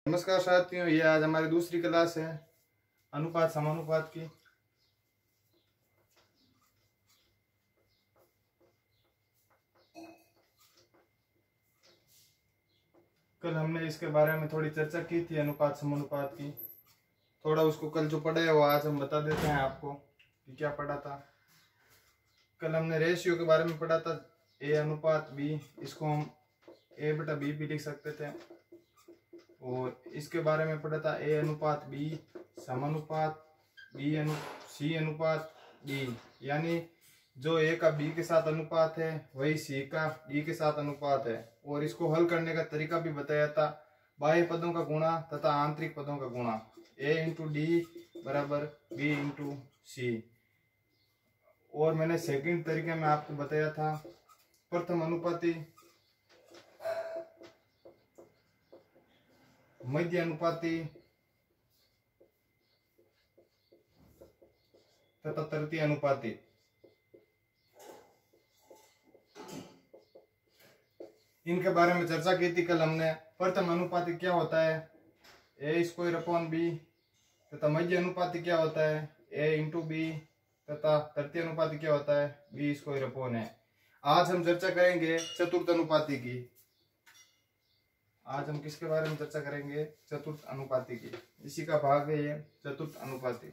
नमस्कार साथियों, ये आज हमारी दूसरी क्लास है अनुपात समानुपात की। कल हमने इसके बारे में थोड़ी चर्चा की थी, अनुपात समानुपात की। थोड़ा उसको कल जो पढ़ा है वो आज हम बता देते हैं आपको कि क्या पढ़ा था। कल हमने रेशियो के बारे में पढ़ा था, ए अनुपात बी। इसको हम ए बटा बी भी लिख सकते थे। और इसके बारे में पढ़ा था ए अनुपात बी समानुपात सी अनुपात डी, यानी जो ए का बी के साथ अनुपात है वही सी का डी के साथ अनुपात है। और इसको हल करने का तरीका भी बताया था, बाह्य पदों का गुणा तथा आंतरिक पदों का गुणा। ए इंटू डी बराबर बी इंटू सी। और मैंने सेकंड तरीके में आपको बताया था प्रथम अनुपाती, मध्य अनुपाती तथा तृतीय अनुपाती। इनके बारे में चर्चा की थी कल हमने। प्रथम अनुपाती क्या होता है, ए स्क्वायर अपॉन बी, तथा मध्य अनुपाती क्या होता है, ए इंटू बी, तथा तृतीय अनुपाती क्या होता है, बी स्क्वायर अपॉन है। आज हम चर्चा करेंगे चतुर्थ अनुपाती की। आज हम किसके बारे में चर्चा करेंगे, चतुर्थ अनुपाती की। इसी का भाग है ये चतुर्थ अनुपाती।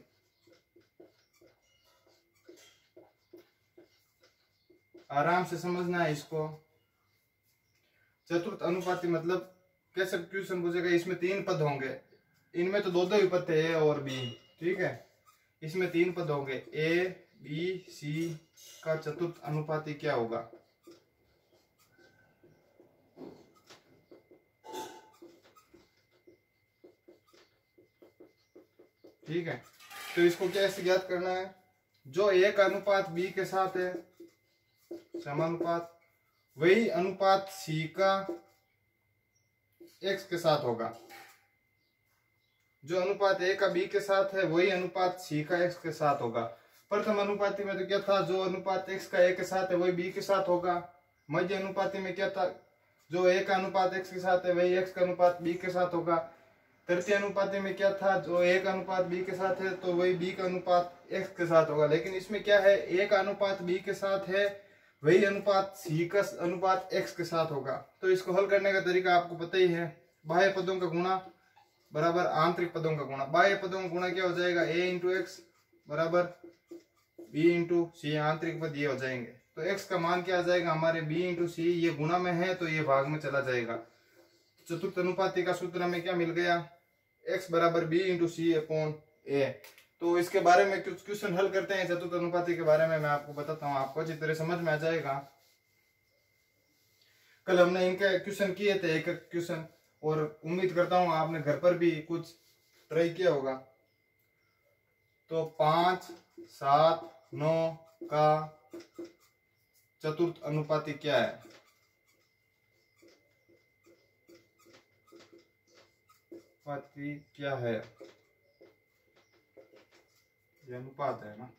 आराम से समझना है इसको। चतुर्थ अनुपाती मतलब कैसे क्वेश्चन पूछेगा, इसमें तीन पद होंगे। इनमें तो दो ही पद थे, ए और बी, ठीक है। इसमें तीन पद होंगे, ए बी सी का चतुर्थ अनुपाती क्या होगा। ठीक है, तो इसको कैसे ज्ञात करना है, जो ए का अनुपात बी के साथ है समानुपात, वही अनुपात सी का एक्स के साथ होगा। जो अनुपात ए का बी के साथ है वही अनुपात सी का एक्स के साथ होगा। प्रथम अनुपाती में तो क्या था, जो अनुपात एक्स का ए के साथ है वही बी के साथ होगा। मध्य अनुपाती में क्या था, जो ए का अनुपात एक्स के साथ है वही एक्स का अनुपात बी के साथ होगा। तृतीय अनुपाती में क्या था, जो ए का अनुपात बी के साथ है तो वही बी का अनुपात एक्स के साथ होगा। लेकिन इसमें क्या है, ए का अनुपात बी के साथ है वही अनुपात सी का अनुपात एक्स के साथ होगा। तो इसको हल करने का तरीका आपको पता ही है, बाह्य पदों का गुणा बराबर आंतरिक पदों का गुणा। बाह्य पदों का गुणा क्या हो जाएगा, ए इंटू एक्स बराबर बी इंटू सी, आंतरिक पद ये हो जाएंगे। तो एक्स का मान क्या आ जाएगा हमारे, बी इंटू सी। ये गुणा में है तो ये भाग में चला जाएगा। चतुर्थ अनुपाती का सूत्र हमें क्या मिल गया, एक्स बराबर B into C upon A. तो इसके बारे में कुछ क्वेश्चन हल करते हैं। चतुर्थ अनुपाती के बारे में मैं आपको बताता हूँ, आपको अच्छी तरह समझ में आ जाएगा। कल हमने इनके क्वेश्चन किए थे, एक एक क्वेश्चन, और उम्मीद करता हूँ आपने घर पर भी कुछ ट्राई किया होगा। तो 5, 7, 9 का चतुर्थ अनुपाती क्या है। अनुपाती क्या है, ये अनुपात है ना।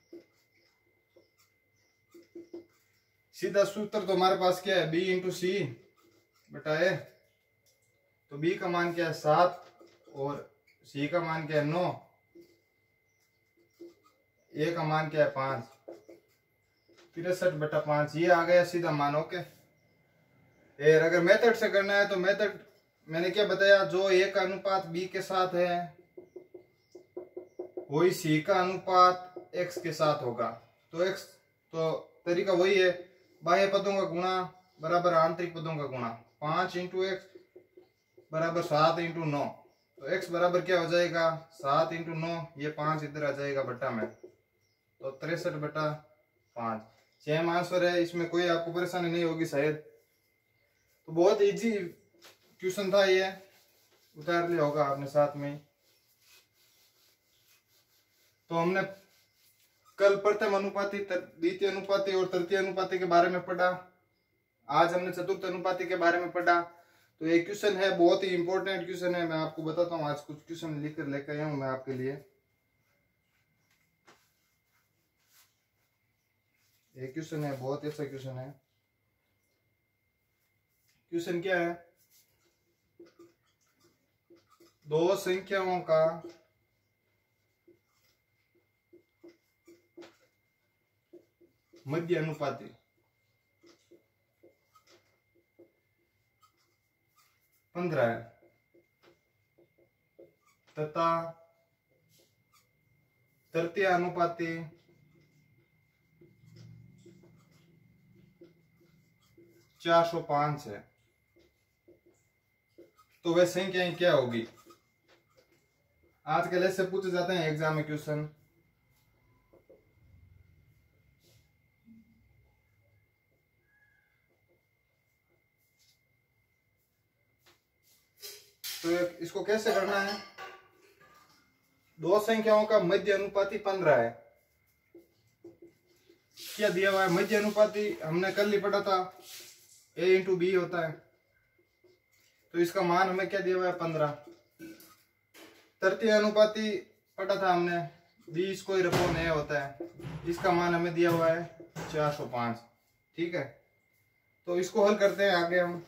सीधा सूत्र तो हमारे पास क्या है, बी इंटू सी बटा ए। तो बी का मान क्या है 7 और सी का मान क्या है 9, ए का मान क्या है 5, 63/5 ये आ गया सीधा मान। ओके, अगर मेथड से करना है तो मेथड मैंने क्या बताया, जो ए का अनुपात बी के साथ है वही सी का अनुपात एक्स के साथ होगा। तो एक्स तो तरीका वही है, बाह्य पदों का गुणा बराबर आंतरिक पदों का गुणा। 5 इंटू एक्स बराबर 7 इंटू 9। तो एक्स बराबर क्या हो जाएगा, 7 इंटू 9, ये 5 इधर आ जाएगा बट्टा में, तो 63/5। सेम आंसर है, इसमें कोई आपको परेशानी नहीं होगी शायद। तो बहुत इजी क्वेश्चन था ये, उतार लिया होगा आपने साथ में। तो हमने कल प्रथम अनुपाती, द्वितीय अनुपाती और तृतीय अनुपाती के बारे में पढ़ा। आज हमने चतुर्थ अनुपाती के बारे में पढ़ा। तो एक क्वेश्चन है, बहुत ही इंपॉर्टेंट क्वेश्चन है, मैं आपको बताता हूँ। आज कुछ क्वेश्चन लिख कर लेकर आया हूं मैं आपके लिए। एक क्वेश्चन है, बहुत अच्छा क्वेश्चन है। क्वेश्चन क्या है, दो संख्याओं का मध्य अनुपाती 15 है तथा तृतीय अनुपाती 405 है, तो वह संख्याएं क्या होगी? आज के लेसन पूछे जाते हैं एग्जाम में क्वेश्चन। तो इसको कैसे करना है? दो संख्याओं का मध्य अनुपाती 15 है। क्या दिया हुआ है? मध्य अनुपाती हमने कल ही पढ़ा था, a इंटू बी होता है, तो इसका मान हमें क्या दिया हुआ है? 15। तृतीय अनुपाती पढ़ा था हमने, बी स्क्वायर अपॉन ए होता है, इसका मान हमें दिया हुआ है 405। ठीक है, तो इसको हल करते हैं आगे हम।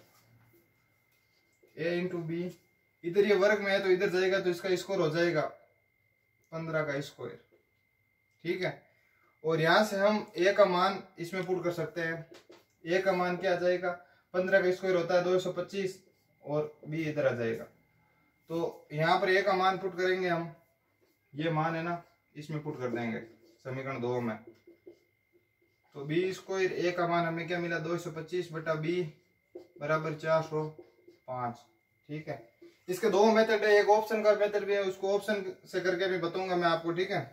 a इंटू बी, इधर ये वर्ग में है तो इधर जाएगा, तो इसका स्क्वायर हो जाएगा 15 का स्क्वायर। ठीक है, और यहां से हम a का मान इसमें पुट कर सकते हैं। a का मान क्या आ जाएगा? 15 का स्क्वायर होता है 225, और b इधर आ जाएगा। तो यहाँ पर a का मान पुट करेंगे हम, ये मान है ना, इसमें पुट कर देंगे समीकरण 2 में। तो b स्क्वायर, a का मान हमें क्या मिला? 225 बटा b बराबर 405। ठीक है, इसके दो मेथड है, एक ऑप्शन का मेथड भी है, उसको ऑप्शन से करके भी बताऊंगा मैं आपको। ठीक है,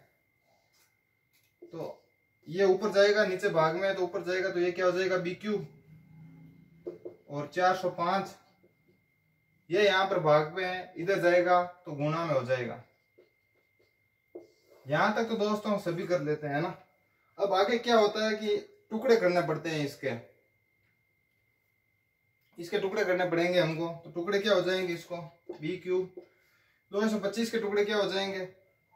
तो ये ऊपर जाएगा, नीचे भाग में है तो ऊपर जाएगा, तो ये क्या हो जाएगा? बी क्यूब, और 405 ये यहाँ पर भाग में है, इधर जाएगा तो गुणा में हो जाएगा। यहां तक तो दोस्तों सभी कर लेते हैं ना। अब आगे क्या होता है कि टुकड़े करने पड़ते हैं, इसके टुकड़े करने पड़ेंगे हमको। तो टुकड़े क्या हो जाएंगे? इसको बी क्यूब 225 के टुकड़े क्या हो जाएंगे?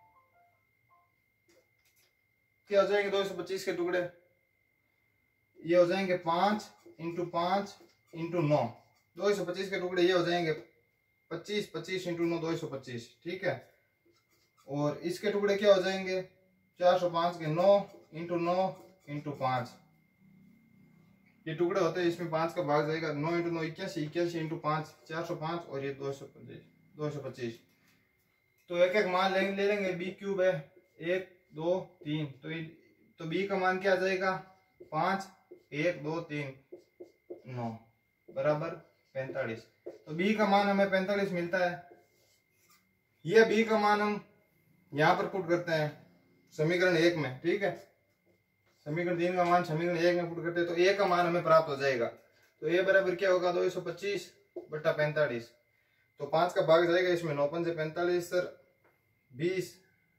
225 के टुकड़े ये हो जाएंगे 5 इंटू 5 इंटू 9। 225 के टुकड़े ये हो जाएंगे 25, 25 इंटू 9 225। ठीक है, और इसके टुकड़े क्या हो जाएंगे? 405 के 9 इंटू 9 इंटू 5। ये टुकड़े होते हैं, इसमें 5 का भाग जाएगा। 9 इंटू 9 81, 81 इंटू 5 405, और ये 225। तो एक एक मान ले लेंगे। बी क्यूब है 1 2 3, तो बी का मान क्या आ जाएगा? 5 1 2 3 9 बराबर 45। तो बी का मान हमें 45 मिलता है। ये बी का मान हम यहाँ पर पुट करते हैं समीकरण 1 में। ठीक है, समीकरण 3 का मान समीकरण 1 में पुट करते हैं, तो ए का मान हमें प्राप्त हो जाएगा। तो ए बराबर क्या होगा? 225 बटा 45। तो 5 का भाग जाएगा इसमें, 9 5 से 45 सर 20,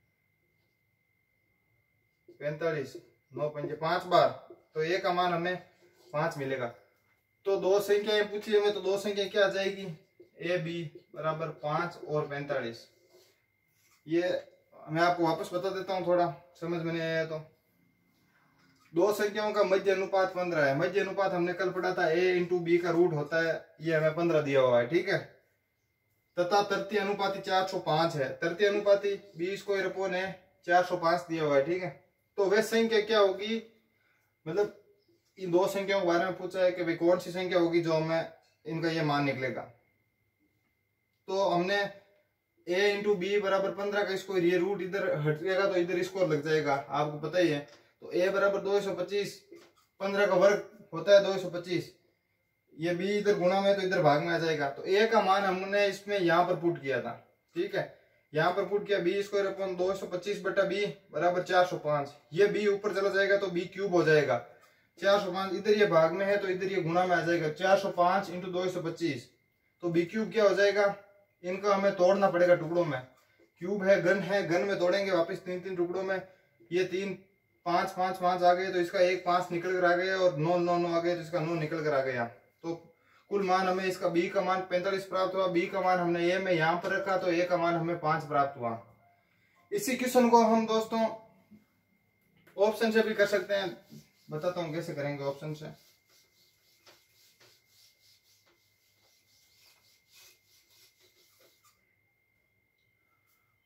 45 9 5 5 बार, तो ए का मान हमें 5 मिलेगा। तो दो संख्याएं पूछी हमें, तो दो संख्या क्या आ जाएगी? ए बी बराबर 5 और 45। ये मैं आपको वापस बता देता हूँ, थोड़ा समझ में नहीं आया तो। दो संख्याओं का मध्य अनुपात 15 है। मध्य अनुपात हमने कल पढ़ा था, a इंटू बी का रूट होता है, ये हमें 15 दिया हुआ है। ठीक है, तथा तृतीय अनुपाती 405 है। तृतीय अनुपाती बी स्क्वायर अपॉन है 405 दिया हुआ है। ठीक है, तो वह संख्या क्या होगी? मतलब इन दो संख्याओं के बारे में पूछा है कि भाई कौन सी संख्या होगी जो हमें इनका ये मान निकलेगा। तो हमने a इंटू बी बराबर 15 का स्क्वायर, ये रूट इधर हटेगा तो इधर स्क्वायर लग जाएगा, आपको पता ही है। तो a बराबर 225, 15 का वर्ग होता है 225, ये b इधर गुणा में तो इधर भाग में आ जाएगा। तो a का मान हमने इसमें यहाँ पर पुट किया था। ठीक है, यहाँ पर पुट किया बी स्क्वायर अपॉन 225 बटा b बराबर 405। ये b ऊपर चला जाएगा तो b क्यूब हो जाएगा। 405 इधर ये भाग में है तो इधर ये गुणा में आ जाएगा। 405 इंटू 225, तो b क्यूब क्या हो जाएगा? इनका हमें तोड़ना पड़ेगा टुकड़ों में। क्यूब है, घन में तोड़ेंगे वापस 3 टुकड़ों में। ये 3 5 5 5 आ गए तो इसका एक 5 निकल कर आ गया, और 9 9 9 आ गए तो इसका 9 निकल कर आ गया। तो कुल मान हमें इसका बी का मान 45 प्राप्त हुआ। बी का मान हमने ए में यहाँ पर रखा, तो ए का मान हमें 5 प्राप्त हुआ। इसी क्वेश्चन को हम दोस्तों ऑप्शन से भी कर सकते हैं, बताता हूँ कैसे करेंगे ऑप्शन से।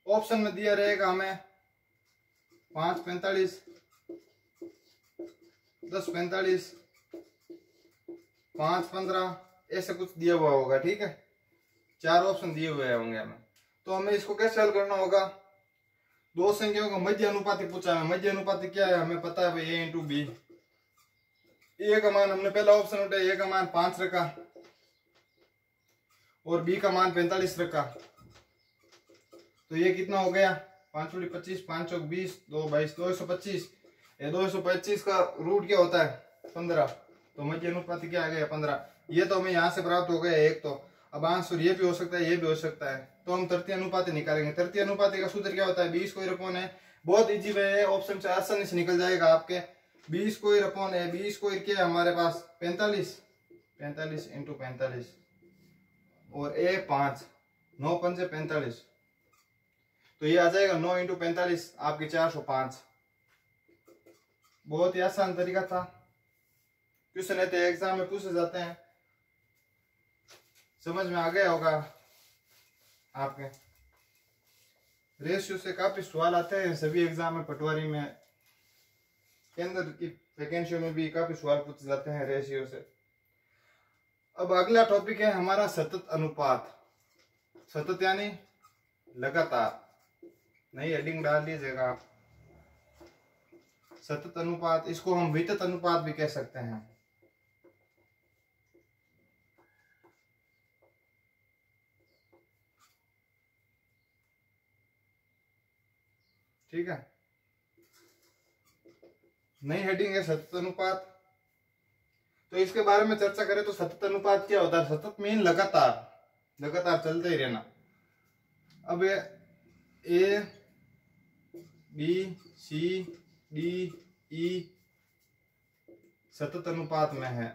ऑप्शन में दिया रहेगा हमें 5:45, 10:45, 5:15, ऐसे कुछ दिया हुआ होगा। ठीक है, 4 ऑप्शन दिए हुए होंगे हमें। तो हमें इसको कैसे हल करना होगा? दो संख्याओं का मध्य अनुपाती पूछा है। मध्य अनुपाती क्या है? हमें पता है भाई ए इंटू बी। ए का मान हमने पहला ऑप्शन उठाया, ए का मान 5 रखा और बी का मान 45 रखा। तो ये कितना हो गया? 5 × 25, 5 × 20, 2 × 22, 225। ये 225 का रूट क्या होता है? 15। तो मध्य अनुपाती क्या आ गया? 15। ये तो हमें यहाँ से प्राप्त हो गया एक। तो अब आंसर ये भी हो सकता है, ये भी हो सकता है। तो हम तृतीय अनुपाती निकालेंगे। तृतीय अनुपाती का सूत्र क्या होता है? B square upon A. बहुत इजी वे है, ऑप्शन से आसानी से निकल जाएगा आपके। B square upon A. B square क्या है हमारे पास? 45, 45 × 45 और ए 5, 9 × 5 = 45। तो ये आ जाएगा 9 × 45 आपके 405। बहुत ही आसान तरीका था। क्वेश्चन ऐसे एग्जाम में पूछे जाते हैं, समझ में आ गया होगा आपके। रेशियो से काफी सवाल आते हैं सभी एग्जाम में, पटवारी में, केंद्र की वैकेंसियों में भी काफी सवाल पूछे जाते हैं रेशियो से। अब अगला टॉपिक है हमारा सतत अनुपात। सतत यानी लगातार। नई हेडिंग डाल लीजिएगा आप, सतत अनुपात। इसको हम वितत अनुपात भी कह सकते हैं। ठीक है, नई हेडिंग है सतत अनुपात। तो इसके बारे में चर्चा करें तो सतत अनुपात क्या होता है? सतत मीन लगातार, लगातार चलते ही रहना। अब ए बी सी डी ई सतत अनुपात में है।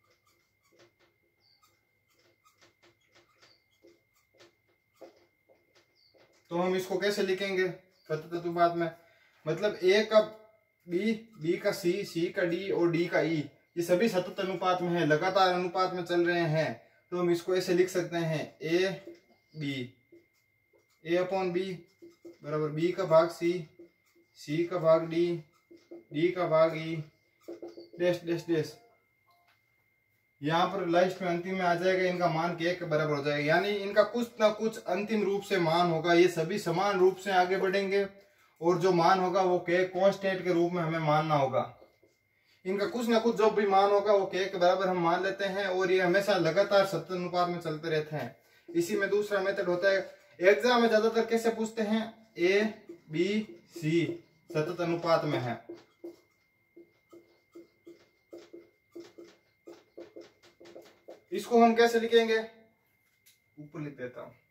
तो हम इसको कैसे लिखेंगे सतत अनुपात में? मतलब ए का बी, बी का सी, सी का डी और डी का ई, ये सभी सतत अनुपात में है, लगातार अनुपात में चल रहे हैं। तो हम इसको ऐसे लिख सकते हैं A B, A upon B बराबर बी का भाग सी, सी का भाग डी, डी का भाग ई, डैश डैश डैश। यहाँ पर लास्ट में अंतिम में आ जाएगा, इनका मान के के बराबर हो जाएगा। यानी इनका कुछ ना कुछ अंतिम रूप से मान होगा। ये सभी समान रूप से आगे बढ़ेंगे और जो मान होगा वो के कांस्टेंट के रूप में हमें मानना होगा। इनका कुछ ना कुछ जो भी मान होगा वो के बराबर हम मान लेते हैं और ये हमेशा लगातार सतत अनुपात में चलते रहते हैं। इसी में दूसरा मेथड होता है, एग्जाम में ज्यादातर कैसे पूछते हैं? ए बी सी सतत अनुपात में है। इसको हम कैसे लिखेंगे? ऊपर लिख देता हूं,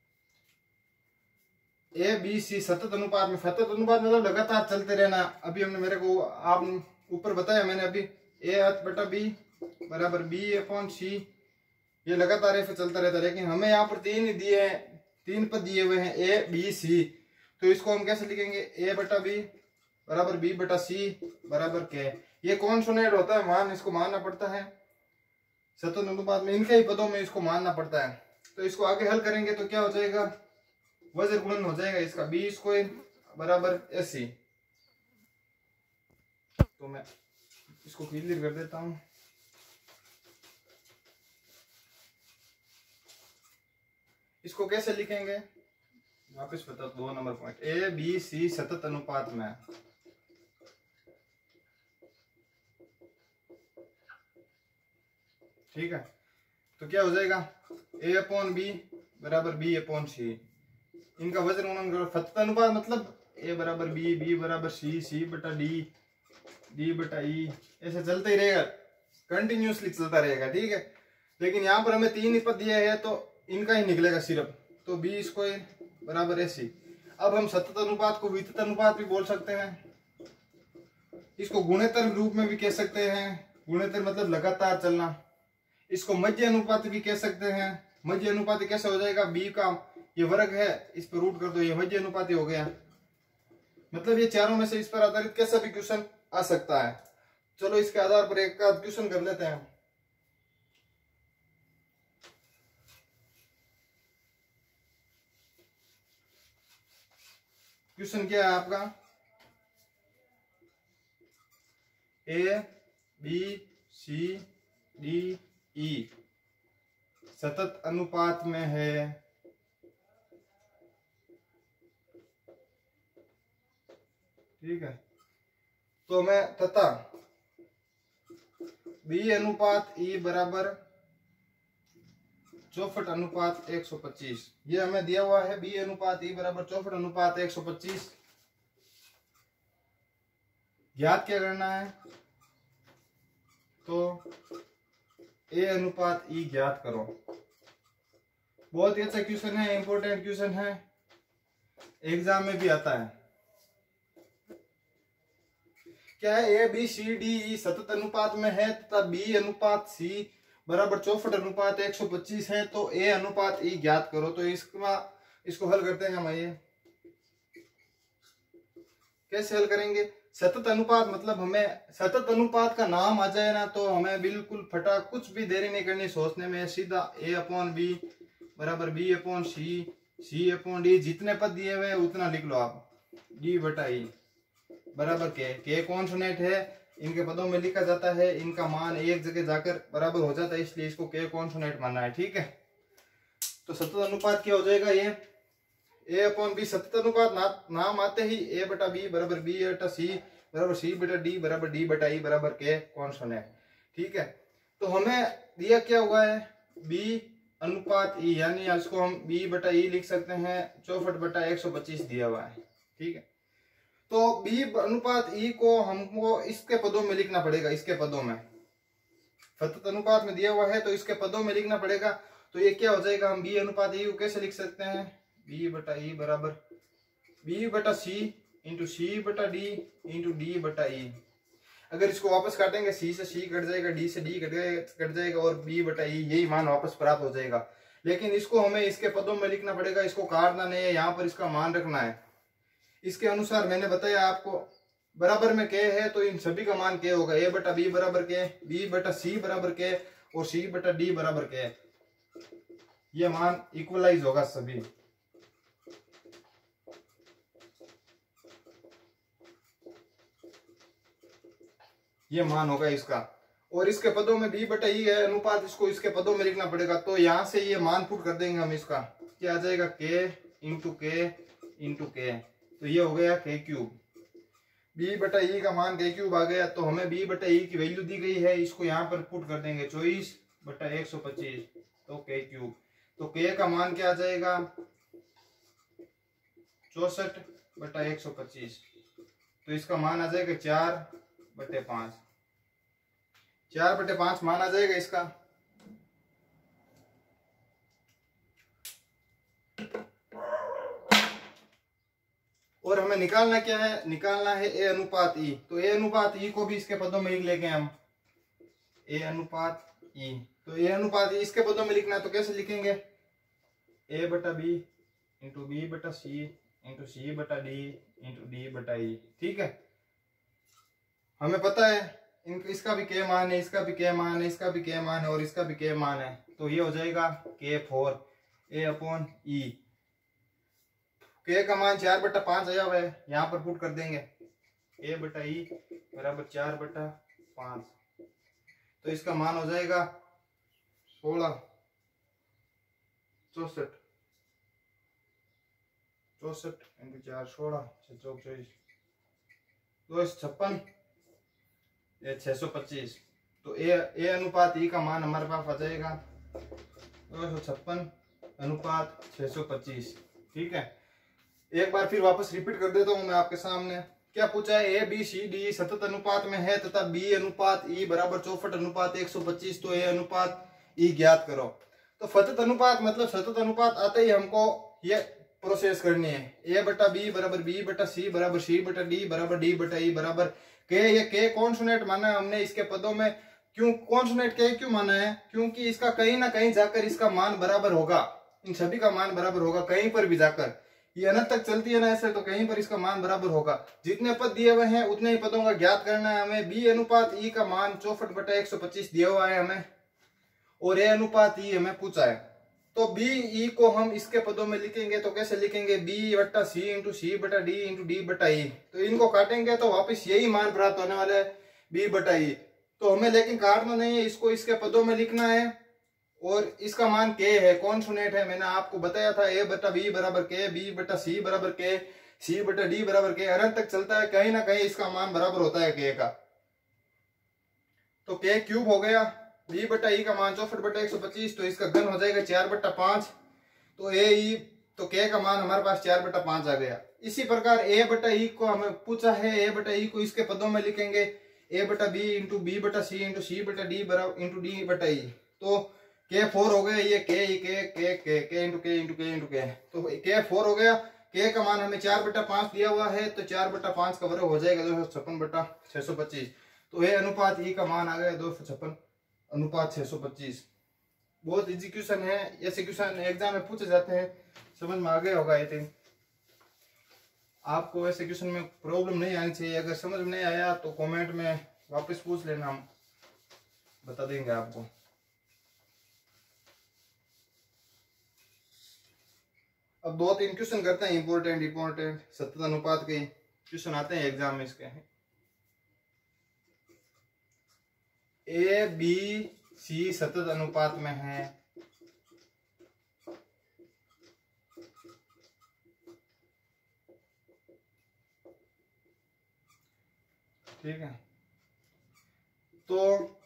ए बी सी सतत अनुपात में। सतत अनुपात मतलब लगातार चलते रहना। अभी हमने मेरे को आप ऊपर बताया मैंने अभी, A/B बराबर बी अपॉन सी, ये लगातार ऐसे चलता रहता है। लेकिन हमें यहाँ पर 3 ही दिए हैं, 3 पद दिए हुए हैं ए बी सी। तो इसको हम कैसे लिखेंगे? A/B बराबर B/C बराबर के। ये कॉन्सोनेंट होता है मान, इसको मानना पड़ता है सतत अनुपात में, इनके ही पदों में इसको मानना पड़ता है। तो इसको आगे हल करेंगे तो क्या हो जाएगा? वज्र गुणन हो जाएगा इसका, बी स्क्वायर बराबर AC। तो मैं इसको क्लियर कर देता हूं। इसको कैसे लिखेंगे वापस बता, 2 number point. A B C सतत अनुपात में, ठीक है। तो क्या हो जाएगा? ए अपॉन बी बराबर बी अपॉन सी, इनका वजन गुणन करो। सतत अनुपात मतलब ए बराबर बी, बी बराबर सी, सी बटा डी, डी बटा ई, ऐसे चलता ही रहेगा, कंटिन्यूसली चलता रहेगा। ठीक है, लेकिन यहाँ पर हमें 3 ही पद दिया है तो इनका ही निकलेगा सिर्फ। तो बी स्क्वायर बराबर AC। अब हम सतत अनुपात को वितत अनुपात भी बोल सकते हैं, इसको गुणेतर रूप में भी कह सकते हैं। गुणेतर मतलब लगातार चलना। इसको मध्य अनुपात भी कह सकते हैं। मध्य अनुपात कैसे हो जाएगा? बी का ये वर्ग है, इस पर रूट कर दो, ये मध्य अनुपात हो गया। मतलब ये चारों में से इस पर आधारित कैसा भी क्वेश्चन आ सकता है। चलो इसके आधार पर एक आध क्वेश्चन कर लेते हैं। क्वेश्चन क्या है आपका, ए बी सी डी ई सतत अनुपात में है, ठीक है। तो मैं तथा बी अनुपात ई बराबर 64:125, ये हमें दिया हुआ है। बी अनुपात ई बराबर 64:125 ज्ञात क्या करना है, तो ए अनुपात ई ज्ञात करो। बहुत ही अच्छा क्वेश्चन है, इंपॉर्टेंट क्वेश्चन है, एग्जाम में भी आता है। क्या है, ए बी सी डी ई सतत अनुपात में है तथा बी अनुपात सी बराबर 64:125 है, तो ए अनुपात ई ज्ञात करो। तो इसको हल करते हैं हम। ये कैसे हल करेंगे, सतत अनुपात मतलब हमें सतत अनुपात का नाम आ जाए ना तो हमें बिल्कुल फटा कुछ भी देरी नहीं करनी सोचने में, सीधा ए अपॉन बी बराबर B upon C upon D, जितने पद दिए हुए उतना लिख लो आप, डी बटा ई बराबर के कॉन्सोनेंट है, इनके पदों में लिखा जाता है, इनका मान एक जगह जाकर बराबर हो जाता है, इसलिए इसको के कॉन्सोनेंट मानना है, ठीक है। तो सतत अनुपात क्या हो जाएगा, ये ए अपॉन बी सतत अनुपात नाम आते ही ए बटा बी बराबर बी बटा सी बराबर सी बटा डी बराबर डी बटा ई बराबर के कॉन्सोनेंट, ठीक है। तो हमें दिया क्या हुआ है, बी अनुपात ई, यानी इसको हम बी बटा ई लिख सकते हैं 64/125 दिया हुआ है, ठीक है। तो बी अनुपात ई को हमको इसके पदों में लिखना पड़ेगा, इसके पदों में सतत अनुपात में दिया हुआ है तो इसके पदों में लिखना पड़ेगा। तो ये क्या हो जाएगा, हम बी अनुपात ई को कैसे लिख सकते हैं, बी बटा ई बराबर बी बटा सी इंटू सी बटा डी इंटू डी बटा ई। अगर इसको वापस काटेंगे, सी से सी कट जाएगा, डी से डी कट जाएगा और बी बटा ई यही मान वापस प्राप्त हो जाएगा। लेकिन इसको हमें इसके पदों में लिखना पड़ेगा, इसको काटना नहीं है, यहाँ पर इसका मान रखना है। इसके अनुसार मैंने बताया आपको, बराबर में के है तो इन सभी का मान के होगा, ए बटा बी बराबर के, बी बटा सी बराबर के और सी बटा डी बराबर के, ये मान इक्वलाइज होगा सभी। ये मान होगा इसका, और इसके पदों में बी बटा ई है अनुपात, इसको इसके पदों में लिखना पड़ेगा। तो यहां से ये मान पुट कर देंगे हम, इसका क्या आ जाएगा, के इंटू के, तो ये हो गया के क्यूब। बी बटा ई का मान के क्यूब आ गया, तो हमें बी बटा ई की वैल्यू दी गई है, इसको यहाँ पर पुट कर देंगे 24/125, तो के क्यूब। तो के का मान क्या आ जाएगा, 64/125, तो इसका मान आ जाएगा 4/5, 4/5 मान आ जाएगा इसका। और हमें निकालना क्या है, निकालना है ए अनुपात ई। तो ए अनुपात ई को भी इसके पदों में लिख लेंगे हम, ए अनुपात ई। तो ए अनुपात ई इसके पदों में लिखना है, तो कैसे लिखेंगे, ए बटा बी इंटू बी बटा सी इंटू सी बटा डी इंटू डी बटा ई, ठीक है। हमें पता है इसका भी के मान है, इसका भी के मान है, इसका भी के मान है और इसका भी के मान है, तो ये हो जाएगा के 4 ए अपॉन ई। के का मान 4/5 आया हुआ है, यहाँ पर पुट कर देंगे, ए बटा ई बराबर 4/5, तो इसका मान हो जाएगा 16, 64 इंटू 4 16 24 56 625। तो ए अनुपात ई का मान हमारे पास आ जाएगा 256/625, ठीक है। एक बार फिर वापस रिपीट कर देता हूं मैं आपके सामने। क्या पूछा है, ए बी सी डी सतत अनुपात में है तथा बी अनुपात ई बराबर 64/125, तो ए अनुपात ई ज्ञात करो। तो सतत अनुपात मतलब सतत अनुपात आते ही हमको ये प्रोसेस करनी है, ए बटा बी बराबर बी बटा सी बराबर सी बटा डी बराबर डी बटा ई बराबर के। ये के कॉन्सोनेंट माना है हमने इसके पदों में, क्यों कॉन्सोनेंट के क्यों माना है, क्योंकि इसका कहीं ना कहीं जाकर इसका मान बराबर होगा, इन सभी का मान बराबर होगा कहीं पर भी जाकर, ये अनंत तक चलती है ना ऐसे, तो कहीं पर इसका मान बराबर होगा। जितने पद दिए हुए हैं उतने ही पदों का ज्ञात करना है हमें। बी अनुपात ई का मान 64/125 दिया हुआ है हमें, और ए अनुपात ई हमें पूछा है। तो बी ई को हम इसके पदों में लिखेंगे तो कैसे लिखेंगे, बी बटा सी इंटू सी बटा डी इंटू डी बटा ई। तो इनको काटेंगे तो वापस यही मान प्राप्त होने वाला है, बी बटा ई। तो हमें लेकिन काटना नहीं है, इसको इसके पदों में लिखना है और इसका मान के है, कॉन्सोनेंट है। मैंने आपको बताया था ए बटा बी बराबर के, बी बटा सी बराबर के, सी बटा डी बराबर के, अनंत तक चलता है, कहीं ना कहीं इसका मान बराबर होता है के का। तो के क्यूब हो गया, बी बटा ई का मान 64 बटा 125, तो इसका घन हो जाएगा 4 बटा 5। तो ए ई तो के का मान हमारे पास 4 बटा 5 आ गया। इसी प्रकार ए बटा ई को हमें पूछा है, ए बटा ई को इसके पदों में लिखेंगे, ए बटा बी इंटू बी बटा सी इंटू सी बटा डी बराबर इंटू डी बटा ई। तो के 4 हो गया, ये के ई के इंटू के इंटू के इंटू के, तो के 4 हो गया। के का मान हमें 4 बटा 5 दिया हुआ है, तो 4 बटा 5 का वर्ग हो जाएगा 256 बटा 625। तो ए अनुपात ई का मान आ गया 256 अनुपात 625। बहुत इजी क्वेश्चन है, ऐसे क्वेश्चन एग्जाम में पूछे जाते हैं, समझ में आ गया होगा। आई थिंक आपको ऐसे क्वेश्चन में प्रॉब्लम नहीं आनी चाहिए। अगर समझ में नहीं आया तो कमेंट में वापस पूछ लेना, हम बता देंगे आपको। अब 2-3 क्वेश्चन करते हैं इंपॉर्टेंट सतत अनुपात के क्वेश्चन आते हैं एग्जाम में इसके। ए बी सी सतत अनुपात में है, ठीक है। तो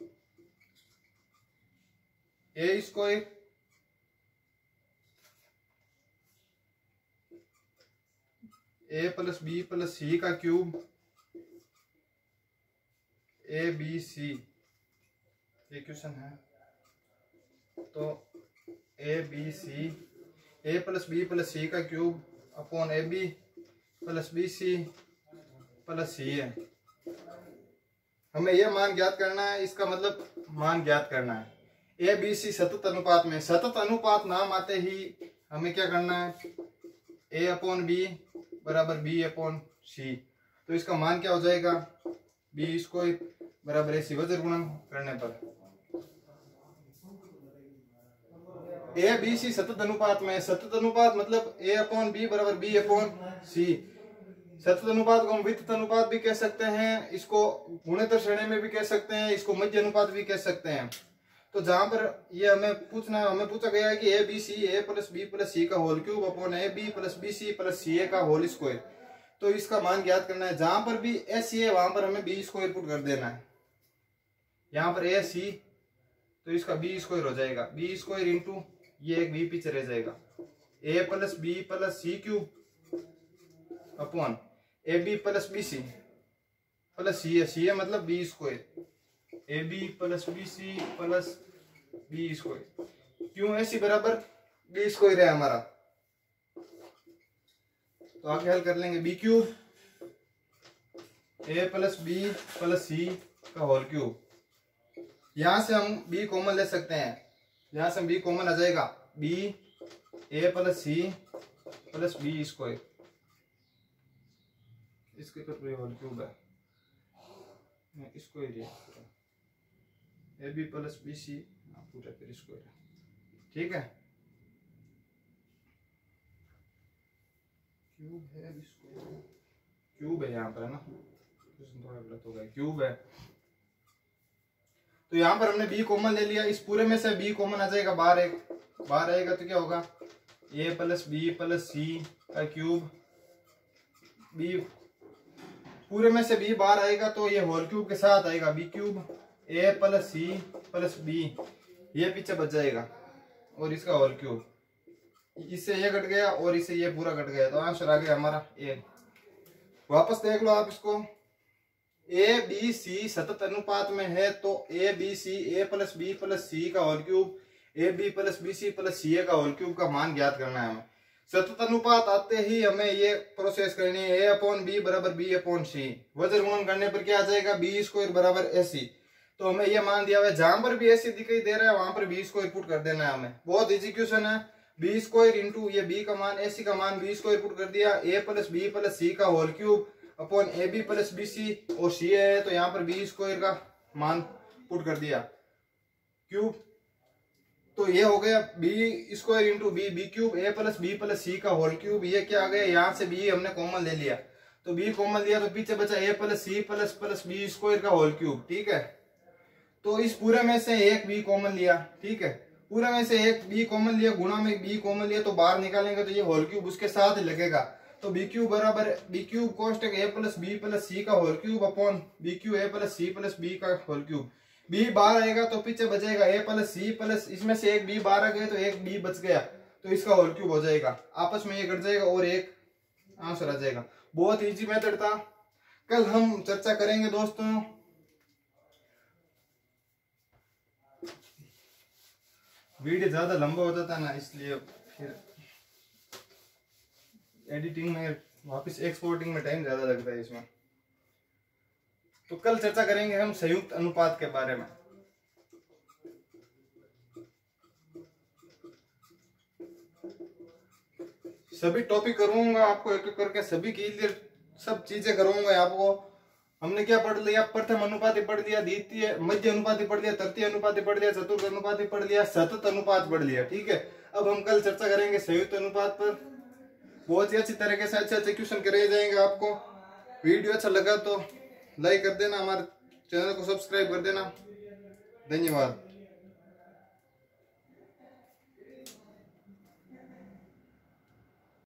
A square A plus B plus C का क्यूब ए बी सी, ये क्वेश्चन है। तो A B C A plus B plus C का cube upon A B plus B C plus C है। हमें यह मान ज्ञात करना है, इसका मतलब मान ज्ञात करना है। ए बी सी सतत अनुपात में, सतत अनुपात नाम आते ही हमें क्या करना है, ए अपॉन बी बराबर बी अपॉन सी। तो इसका मान क्या हो जाएगा, बी स्क्वायर बराबर ए सी, वज्र गुणन करने पर। ए बी सी सतत अनुपात में, सतत अनुपात मतलब ए अपॉन बी बराबर बी अपॉन सी। सतत अनुपात को हम वितत अनुपात भी कह सकते हैं, इसको गुणोत्तर श्रेणी में भी कह सकते हैं, इसको मध्य अनुपात भी कह सकते हैं। तो जहां पर ये हमें पूछा गया है कि A B C A plus B plus C का whole cube upon A B plus B C plus C A का होल स्क्वायर, तो इसका मान ज्ञात करना है। जहां पर भी ए सी है वहां पर हमें बी स्क्वायर पुट कर देना है। यहाँ पर ए सी तो इसका बी स्क्वायर हो जाएगा, बी स्क्वायर इंटू ये एक बी पीछे रह जाएगा, A plus B plus C cube upon A B plus B C plus C है मतलब B square, A B plus B C plus B square. क्यों ए सी बराबर बी स्क्वायर है हमारा, तो आगे हल कर लेंगे। B cube A plus B plus C का होल क्यूब, यहां से हम बी कॉमन ले सकते हैं, यहां से बी कॉमन आ जाएगा, B A plus C plus B square, इसके ऊपर होल क्यूब है, इसको area A B plus B C पूरा फिर स्क्वायर, ठीक है। क्यूब है, क्यूब है यहाँ पर, है ना, थोड़ा गलत हो गया, क्यूब है। तो यहाँ पर हमने बी कॉमन ले लिया, इस पूरे में से बी कॉमन आ जाएगा, बाहर आएगा तो क्या होगा, A plus B plus C का क्यूब, बी पूरे में से बी बाहर आएगा तो ये होल क्यूब के साथ आएगा, B cube A plus C plus B, ये पीछे बच जाएगा और इसका होल क्यूब, इससे ये कट गया और इससे ये पूरा कट गया, तो आंसर आ गया हमारा ए। वापस देख लो आप इसको, ए बी सी सतत अनुपात में है तो A B C A plus B plus C का whole cube A B plus B C plus C A का होल क्यूब का मान ज्ञात करना है हमें। सतत अनुपात आते ही हमें ये प्रोसेस करनी है, ए अपॉन बी बराबर बी अपॉन सी, वज्र गुणन करने पर क्या आ जाएगा, बी स्क्वायर बराबर ए सी। तो हमें ये मान दिया हुआ है, जहां पर भी ए सी दिखाई दे रहा है वहां पर बी स्क्वायर पुट कर देना है हमें। बहुत इजी क्वेश्चन है, बी स्क्वायर इंटू ये बी का मान ए सी का मान बी स्क्वायर पुट कर दिया, A plus B plus C का whole cube upon A B plus B C, और सी है तो यहाँ पर बी स्क्वायर का मान पुट कर दिया, क्यूब तो ये हो गया B square into B cube A plus C का होल क्यूब। ये क्या आ गया, यहाँ से बी हमने कॉमन ले लिया, तो बी कॉमन लिया तो पीछे बचा A plus C plus B square का होल क्यूब। ठीक है, तो इस पूरे में से एक बी कॉमन लिया। ठीक है, पूरे में से एक बी कॉमन लिया, गुणा में बी कॉमन लिया, तो बाहर निकालेंगे तो ये होल क्यूब उसके साथ लगेगा। तो बी क्यूब बराबर बी क्यूब कोष्टक ए प्लस सी का whole cube upon B cube A plus B का होल क्यूब। बी बाहर आएगा तो पीछे बचेगा ए प्लस सी प्लस, इसमें से एक बी बाहर आ गया तो एक बी बच गया, तो इसका होल क्यूब हो जाएगा। आपस में ये कट जाएगा और एक आंसर आ जाएगा। बहुत इजी मेथड था, कल हम चर्चा करेंगे दोस्तों। वीडियो ज्यादा लंबा हो जाता है ना, इसलिए फिर एडिटिंग में वापस एक्सपोर्टिंग में टाइम ज्यादा लगता है इसमें। तो कल चर्चा करेंगे हम संयुक्त अनुपात के बारे में। सभी टॉपिक करूंगा आपको एक एक करके, सभी क्लियर सब चीजें करूंगा आपको। हमने क्या पढ़ लिया, प्रथम अनुपात पढ़ लिया, द्वितीय मध्य अनुपात पढ़ लिया, तृतीय अनुपात पढ़ लिया, चतुर्थ अनुपात पढ़ लिया, सतत अनुपात पढ़ लिया। ठीक है, अब हम कल चर्चा करेंगे संयुक्त अनुपात पर। बहुत ही अच्छी तरीके से अच्छे क्वेश्चन करे जाएंगे आपको। वीडियो अच्छा लगा तो लाइक कर देना, हमारे चैनल को सब्सक्राइब कर देना। धन्यवाद।